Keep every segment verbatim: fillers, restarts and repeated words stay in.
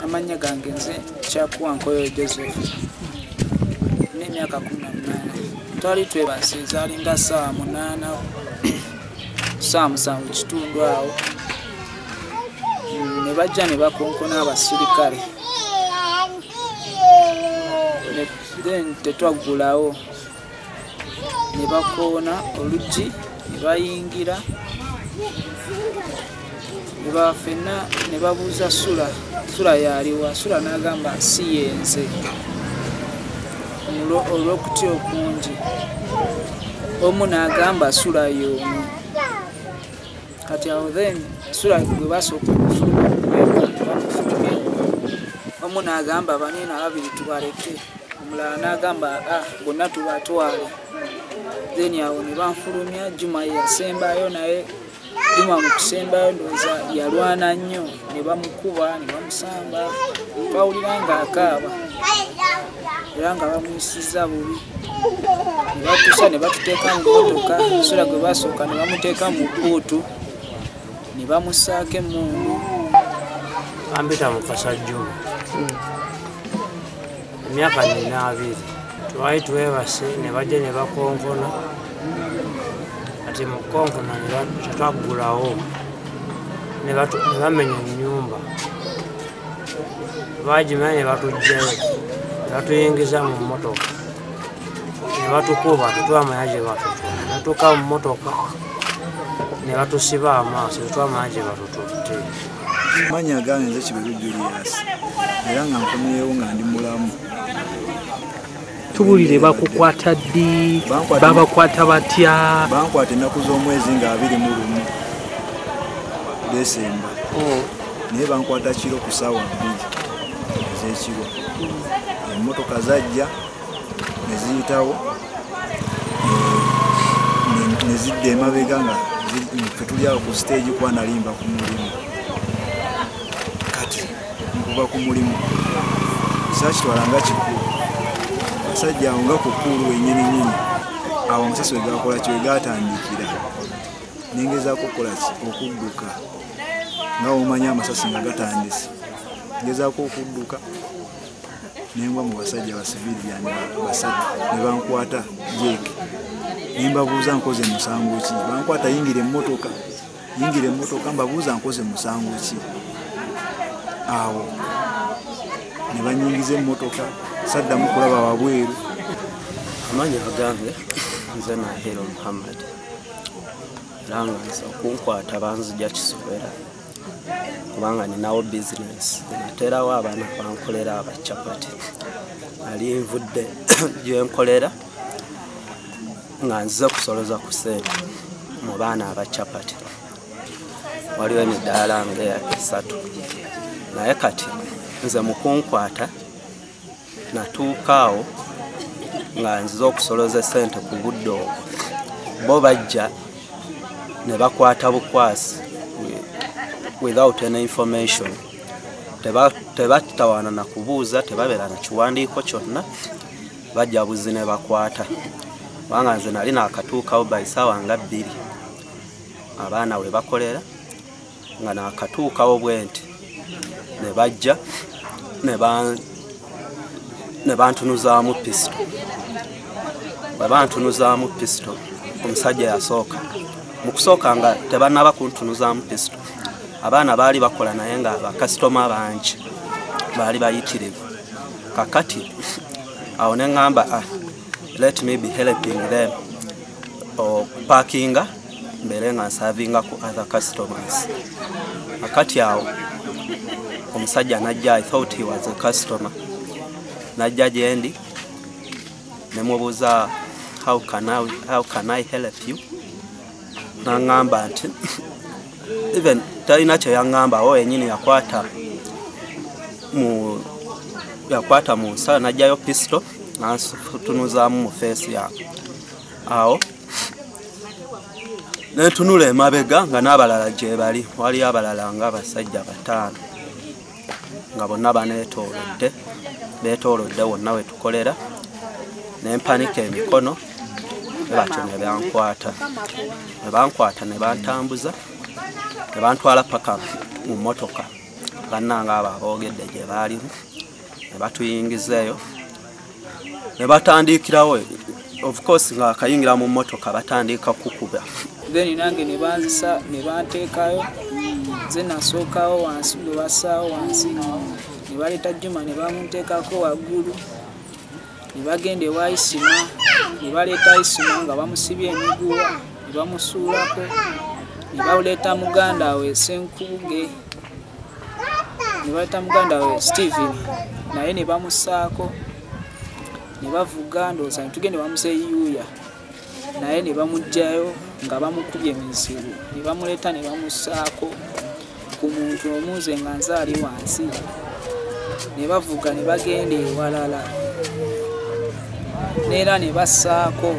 amanya gange nze Kyakuwankoyo Joseph n'emyaka kumi na munaana twali twebase zaalinga ssaawa munaana ssaawa musanvu kitundu awo ne bajja ne bakonkona abasirikale then tetwaggulawo ne bakoona oluggi ne bayingira ne bafenna ne babuuza Sula Sula yaliwa Sula n'agamba si yenze olw'okutya okungi omu n'agamba Sula y'omu kati awo then Sula gwe basooka okufuluma omu n'agamba banene ababiri tubaleke omulala n'agamba ah bonna tubatwale then awo ne banfulumya Juma yasembayo naye Juma mu kusembayo ndowooza yalwana nnyo ne bamukuba ne bamusamba twawulira ng'akaaba era nga bamuyisizza bubi ne batusa ne batuteeka mu mmotoka Sula gwe basooka ne bamuteeka mu bbuutu ne bamusaako emmundu ambita Mukasa Juma emyaka nina abiri twali twebase ne bajja ne bakonkona ati mukonkona ne twaggulawo ne bamenya ennyumba baagimanya ne batugjayo ne batuyingiza mu mmotoka ne batukuba tetwamanya gye batutwala ne batuuka mu mmotoka ne batusiba amaaso tetwamanya gye batututte. Manya gange nze Kiberu Julius era nga nkomyewo nga ndi mulamu. Tubulire bakukwata ddi babakwata batya? Bankwata ennaku z'omwezi nga abiri mu lumu Desemba naye bankwata kiro ku ssaawa bbiri ez'ekiro emmotoka zajja ne ziyitawo ne zidda emabega nga ffe tuli awo ku stage kwanalimba ku mulimu kati nkuva ku mulimu saakitwala nga kikulu basajja awo nga ku kkuulu wennyini nnyini awo amasasi we gakola ki we gaatandikira nengezaako okukola ki okudduka nga omanya amasasi nga gatandise ngezaako okudduka nengwa mu basajja basivilian basajja ne bankwata jeeke nembabuuza nkoze musango ki bankwata yingira emmotoka yingira emmotoka mbabuuza nkoze musango ki awo ne banyingiza emmotoka saddamu kulaba wabweru. Amanya agange nze Nahero Muhammad era nga nza okunkwata banzija Kisobera kubanga ninawo bizinesi naterawo abaana bankolera abacapati ali nvudde gyenkolera nga nzize kusoloza ku ssente mu baana abacapati waliwo emidaala nga esatu naye kati nze mukunkwata natuukaawo nga nzize okusoloza ssente ku budde obwo bo bajja ne bakwata bukwasi without any information tebatawaana na kubuuza tebabeera na kiwandiiko kyonna bajja buzi ne bakwata kubanga nze nali naakatuukawo by ssaawa nga bbiri abaana we bakolera nga naakatuukawo bwe nti ne bajja ne bantunuzaamu pisito bwe bantunuzaamu pisito omusajja yasooka mu kusooka nga tebannaba kuntunuzaamu pisito abaana baali bakola naye nga bakasitoma bangi baali bayitirivu kakati awo ne ŋŋamba ah, let me be helping them okupakinga mbeere nga nsavinga ku other customers kakati awo omusajja najja I thought he was a customer najja gyendi nemubuuza how can I, how can I help you naŋŋamba nti even talina kye yaŋŋamba o yennyini yakwata mu yakwata mu nsa najjayo pisito nantunuzaamu mu feesi yange awo nentunula emabega nga n'abalala gye bali waliyo abalala nga abasajja bataano nga bonna baneetoolodde beetoolodde wonna we tukolera nempanika emikono ne batyo ne bankwata ne bankwata ne bantambuza ne bantwala paka mu mmotoka bannanga abo aboogedde gye baalimu ne batuyingizeeyo ne batandikirawo of course nga kayingira mu mmotoka batandika kukuba then nange ne banzisa ne banteekayo nze nasookawo wansi bwe bassaawo wansi ne baleeta Juma ne bamunteekako waggulu ne bagenda ewa Isima ne baleeta Isima nga bamusibye emiguwa ne bamusuulako ne baleeta muganda we Senkuge ne baleeta muganda we Steven naye ne bamussaako ne bavuga ndowooza ne tugende bamuseyuuya naye ne bamugjayo nga bamukubye emizibu ne bamuleeta ne bamussaako ku muntu omuze nga nze ali wansi ne bavuga ne bagenda ewalala neera ne bassaako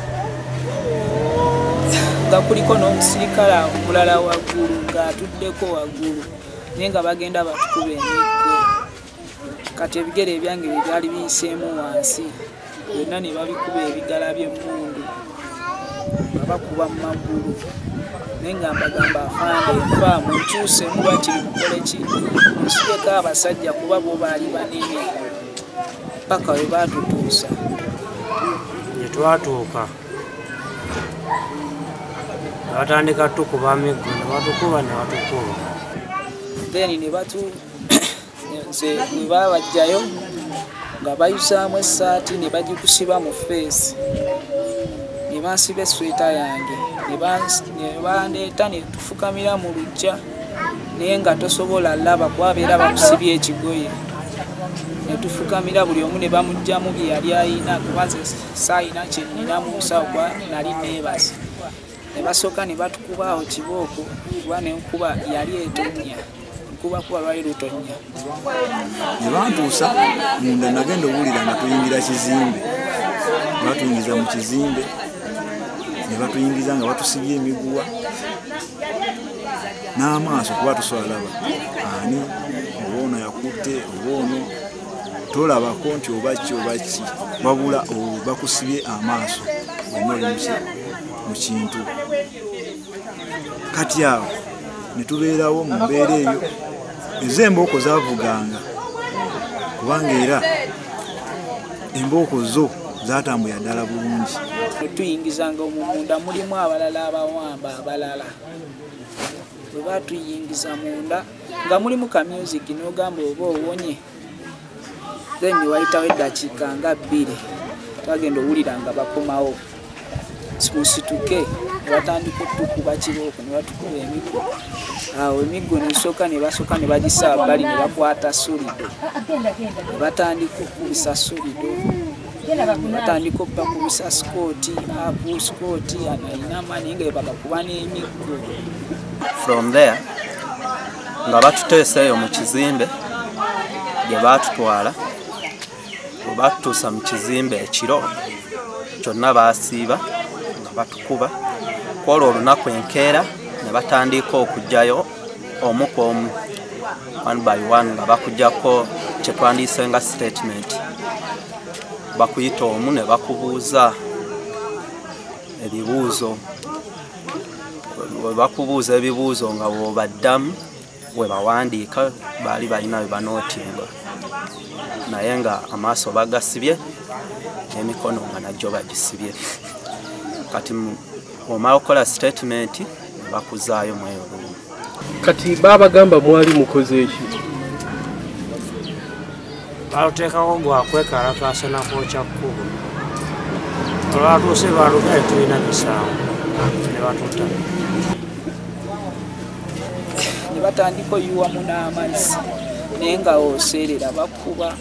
nga kuliko n'omusirikale omulala waggulu ng'atuddeko waggulu naye nga bagenda batukuba emiggo kati ebigere ebyange bye byali biyiseemu wansi byonna ne babikuba ebigala by'emmundu nga bakuba mu maggulu naye nga mbagamba afande nfa munkyuse muba kiri mukole ki musibeko abasajja kuba bo baali banene paka we baatutuusa gye twatuuka ne batandika tukuba miggo ne batukuba ne batukuba then ne batu nze bwe babajjayo nga bayusaamu essaati ne bagikusiba mu feesi ne bansiba esweta yange ne bandeeta ne tufukamira mu lujja naye nga tosobola laba kwabeera bakusibye ekigoye ne tufukamira buli omu ne bamugjamu bye yali ayina kubaze saayina kye nnina mu nsawo kwa nali neebase ne basooka ne batukubaawo kibooko kuba nenkuba yali etonnya kuba kuba lwali lutonnya ne bantuusa munda nagenda owulira nga tuyingira kizimbe batuyingiza mu kizimbe ne batuyingiza nga batusibye emiguwa n'amaaso kuba tusobola laba ani oboono yakutte oboono tolabako nti oba ki oba ki wabula bakusibye amaaso wenna oli mu kintu kati awo ne tubeerawo mu mbeera eyo ezo embooko zaavuganga kubanga era embooko zo zatambula ddala bulungi tuyingizanga omumunda mulimu abalala abawamba abalala bwe batuyingiza munda nga mulimu ka music n'ogamba oba owonye then wayitawo eddakiika nga bbiri twagenda owulira nga bakomawo musituke ne batandika otukuba kibooko ne batukuba emiggo awo emiggo nesooka ne basooka ne bagisa bali ne bakwata solido ne batandika okubisa solido batandika okubakubisa sikooti apu sikooti alina amaanyi nga bagakuba n'emiggo from there nga batuteeseeyo mu kizimbe gye baatutwala bwe batutuusa mu kizimbe ekiro kyonna baasiiba nga batukuba kwolwo olunaku enkeera ne batandika okugjayo omu ku omu one by one nga bakuggyako kyetwandiise nga statement bakuyita omu ne bakubuuza ebibuuzo we bakubuuza ebibuuzo nga bw'obaddamu we bawandiika baali balina we banootinga naye nga amaaso bagasibye n'emikono nga najjo bagisibye kati omala okukola statement ne bakuzaayo mu eyo lumu kati baabagamba mwali mukoze eki baluteekako gwakwekalakaasa nakwokya kkubo olwatuuse balugaye tulina misango ne batuta ne batandika oyiwamu n'amazzi naye nga oseerera bakuba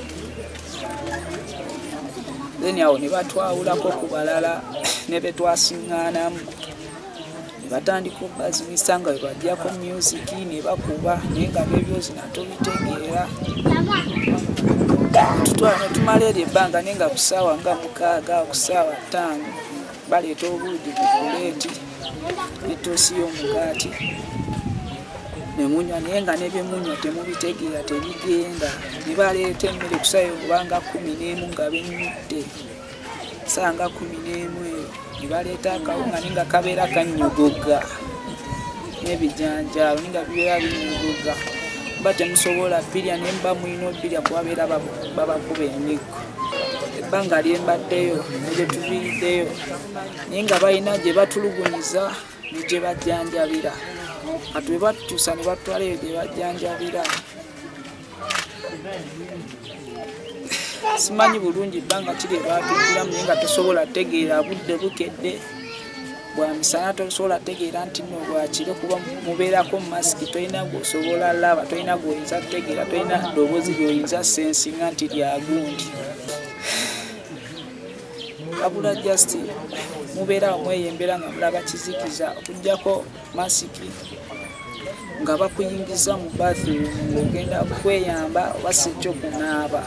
then awo ne batwawulako ku balala ne betwasiŋŋaanamu ne batandika okubazinisa nga bwe bajjako music ne bakuba naye nga byebyozi natobitegeera tutwala ne tumala eryo ebbanga naye nga ku ssaawa nga mukaaga ku ssaawa ttaano baleeta obuugi mu buleeti netoosi y'omugaati nemunywa naye nga nebyemunywa temubitegeera tebigenda ne baleeta emmere kusayo obanga kumi n'emu nga bennyudde saa nga kumi n'emu eyo ne baleeta akawunga naye nga kabeera kannyogoga n'ebijanjaalo naye nga bibeera binnyogoga ba temusobola birya ne mba mwino birya kubabeera babakuba emiggo. Ebbanga lyembaddeyo ne gye tuviiriddeyo naye nga balina gye batulugunyiza ne gye bajjanjabira. Kati bwe batuusa ne batwalayo gye bajjanjabira. Simanyi bulungi ebbanga kiri baatugiramu naye nga tosobola tegeera budde bukedde. Bwa misana tosobola tegeera nti nno bwakiro kuba mubeerako masiki tolina gwosobola laba, tolina gwoyinza tegeera, tolina ddoboozi lyoyinza sensinga nti lya gundi. Wabula just mubeera mweyembera nga mulaba kizikiza okuggyako masiki nga bakuyingiza mu bathroom ng'ogenda kweyamba oba si kyo kunaaba.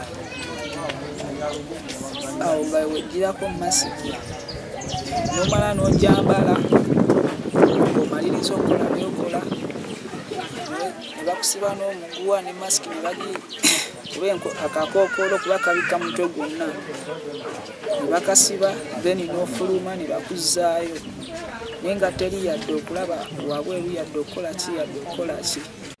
Awo nga weggyirako masiki n'omala n'ogyambala ng'omaliriza okukola byokola ne bakusiba n'omuguwa ne masiki ne bagi kuba akakookolo kuba kabikka mutwe gwonna ne bakasiba then n'ofuluma ne bakuzzaayo naye nga teri yadde okulaba wabweru yadde okukola ki yadde okukola ki.